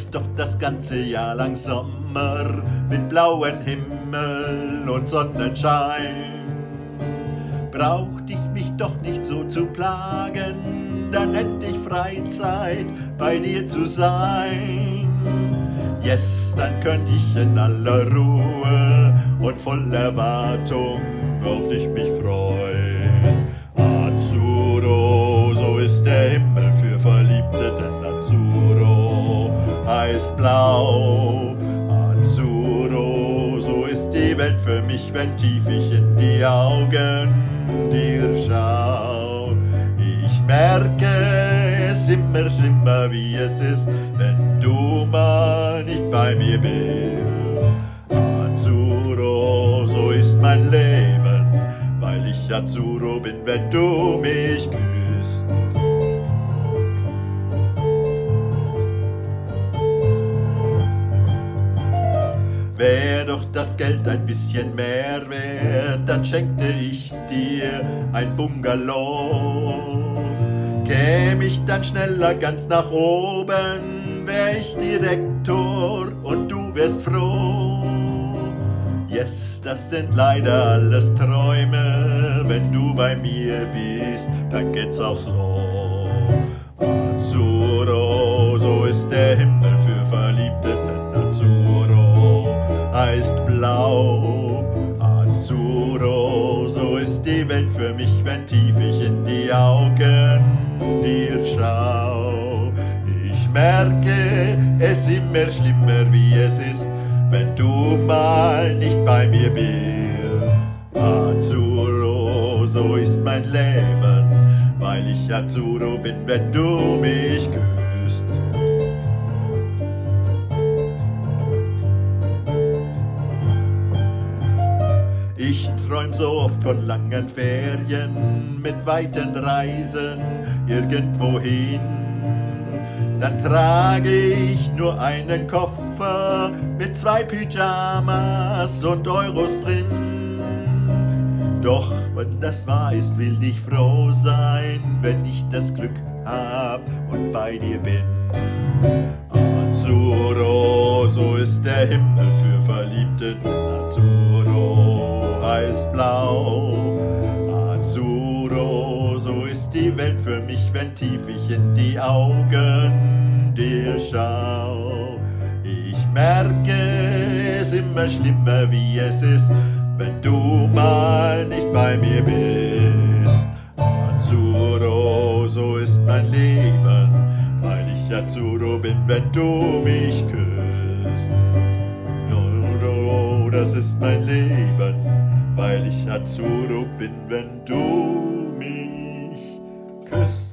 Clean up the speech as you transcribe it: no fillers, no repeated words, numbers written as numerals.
ist doch das ganze Jahr lang Sommer mit blauem Himmel und Sonnenschein. Braucht ich mich doch nicht so zu plagen, dann hätte ich Freizeit, bei dir zu sein. Yes, dann könnte ich in aller Ruhe und voll Erwartung auf dich mich freuen. Azzurro, so ist der Himmel für Verliebte, denn Azzurro heißt blau. Azzurro, so ist die Welt für mich, wenn tief ich in die Augen dir schau. Ich merke es immer schlimmer, wie es ist, wenn du mal nicht bei mir bist. Azzurro, so ist mein Leben, weil ich Azzurro bin, wenn du mich küsst. Wär doch das Geld ein bisschen mehr wert, dann schenkte ich dir ein Bungalow. Käm ich dann schneller ganz nach oben, wär ich Direktor und du wärst froh. Yes, das sind leider alles Träume, wenn du bei mir bist, dann geht's auch so. Azzurro, so ist der Himmel für Verliebte, denn Azzurro heißt blau. Azzurro, so ist die Welt für mich, wenn tief ich in die Augen dir schau. Ich merke es immer schlimmer, wie es ist, wenn du mal nicht bei mir bist. Azzurro, so ist mein Leben, weil ich Azzurro bin, wenn du mich küsst. Ich träum so oft von langen Ferien mit weiten Reisen irgendwohin. Dann trage ich nur einen Koffer mit 2 Pyjamas und Euros drin. Doch wenn das wahr ist, will ich froh sein, wenn ich das Glück hab und bei dir bin. Azzurro, so ist der Himmel für Verliebte, denn Azzurro heißt blau. Azzurro, so ist die Welt für mich, wenn tief ich in die Augen dir schau. Ich merke es immer schlimmer, wie es ist, wenn du mal nicht bei mir bist. Azzurro, so ist mein Leben, weil ich Azzurro bin, wenn du mich küsst. Oh, das ist mein Leben, weil ich Azzurro bin, wenn du mich küsst.